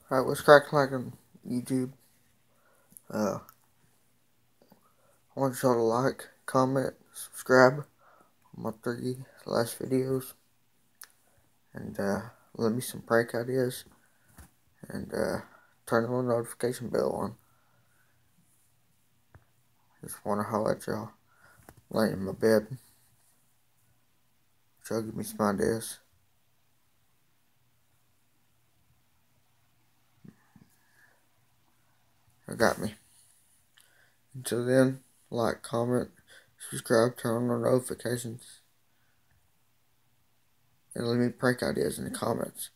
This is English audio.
Alright, what's cracking like on YouTube? I want y'all to like, comment, subscribe on my 3 last videos, and leave me some prank ideas, and turn the little notification bell on. Just want to holler at y'all laying in my bed. Y'all give me some ideas. I got me. Until then, like, comment, subscribe, turn on the notifications, and leave me prank ideas in the comments.